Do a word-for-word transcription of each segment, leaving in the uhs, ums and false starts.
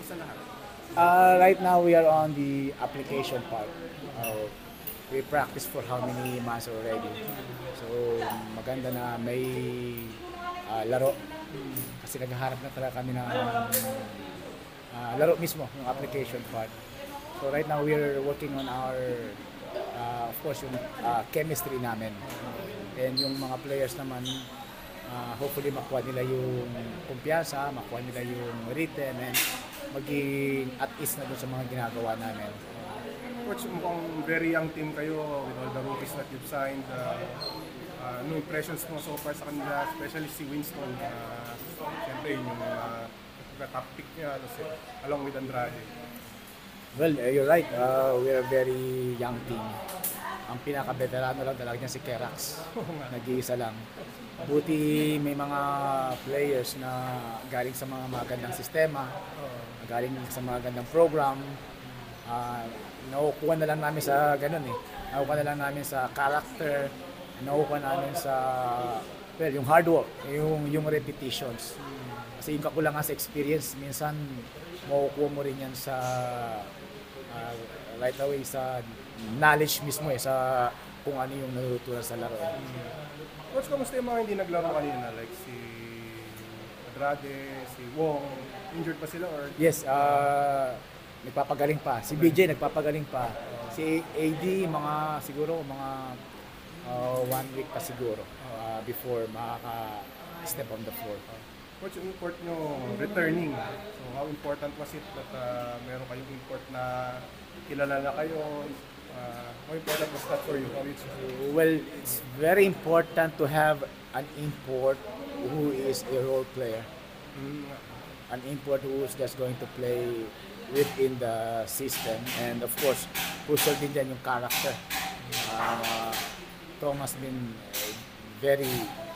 sa lahat? Uh, right now we are on the application part. Uh, we practice for how many months already. So maganda na may uh, laro. Kasi naghaharap na talaga kami ng uh, laro mismo, yung application part. So right now we are working on our, uh, of course, yung uh, chemistry namin. And yung mga players naman, uh, hopefully makuha nila yung kumpiyansa, makuha nila yung written, and maging at ease na doon sa mga ginagawa namin. Coach, mukhang very young team kayo with all the rookies that you've signed. Uh, uh, ano impressions mo so far sa kanila, especially si Winston? Uh, Siyempre, yun yung uh, top pick niya, along with Andrade. Well, uh, you're right. Uh, we're a very young team. Ang pinaka-veterano lang talaga niya si Kerax. Nag-iisa lang. Buti may mga players na galing sa mga magandang sistema, galing sa mga magandang program. Uh, nakukuha na lang namin sa ganun eh. Nakukuha na lang namin sa character, nakukuha namin sa, well, yung hard work, yung, yung repetitions. Kasi yung kakulangan sa experience, minsan makukuha mo rin yan sa uh, right away sa knowledge mismo eh, sa kung ano yung natutunan sa laro. Coach, kamusta yung mga hindi naglaro kanina? Like si Andrade, si Wong, injured pa sila or? Yes, uh, nagpapagaling pa. Si B J nagpapagaling pa. Si A D, mga siguro mga uh, one week pa siguro uh, before makaka-step on the floor. Coach, yung import nyo returning. So how important was it that uh, meron kayong import na kilala na kayo? Uh, how important was that for you? How it's, Well, it's very important to have an import who is a role player. mm, An import who is just going to play within the system, and of course crucial din dyan yung character. uh, Tom has been very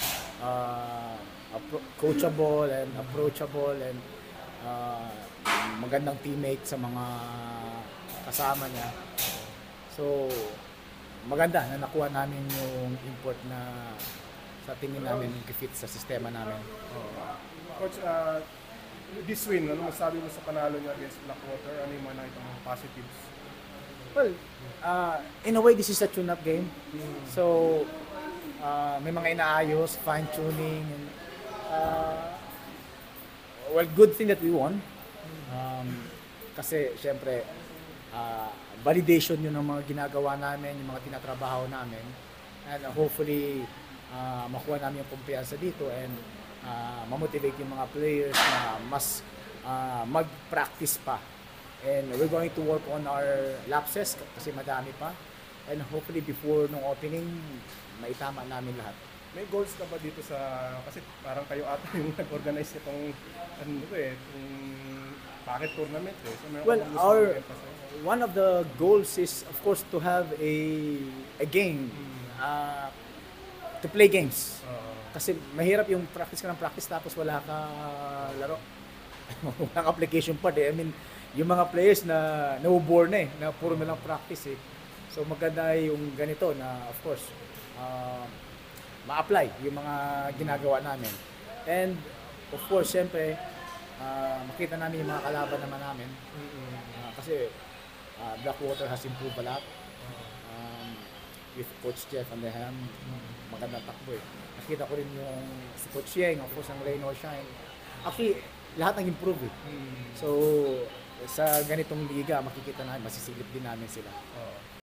uh, appro- coachable and approachable and uh, magandang teammate sa mga kasama niya, so maganda na nakuha namin yung import na sa tingin namin fit sa sistema namin. Coach, uh, this win, ano masabi mo sa panalo niya against Blackwater? Ano yung mga nakita mga positives? Well, uh, in a way, this is a tune-up game. So, uh, may mga inaayos, fine-tuning. And, uh, well, good thing that we won. Um, kasi, syempre, uh, validation yun ng mga ginagawa namin, yung mga tinatrabaho namin. And uh, hopefully, uh, makuha namin yung kumpiyansa dito and uh, mamotivate yung mga players na mas uh, mag-practice pa. And we're going to work on our lapses kasi madami pa. And hopefully before nung opening, maitama namin lahat. May goals ka ba dito sa, kasi parang kayo ata yung nag-organize itong, ano ito eh, itong packet tournament eh. So, meron Well, ka bang gusto our mag-emphasize? one of the goals is of course to have a a game, uh, to play games. Uh, Kasi mahirap yung practice ka ng practice tapos wala ka laro. Walang application part eh. I mean, yung mga players na na-bore na eh, na puro na lang practice eh. So maganda yung ganito na of course, uh, ma-apply yung mga ginagawa namin. And of course, syempre, uh, makita namin yung mga kalaban naman namin. Uh, kasi uh, Blackwater has improved a lot. Um, with Coach Jeff and the Ham, magandang takbo eh. Nakita ko rin yung si Coach Yeng, of course, ang Rain or Shine. Actually, lahat nang improve eh. So, sa ganitong liga, makikita namin, masisilip din namin sila. uh,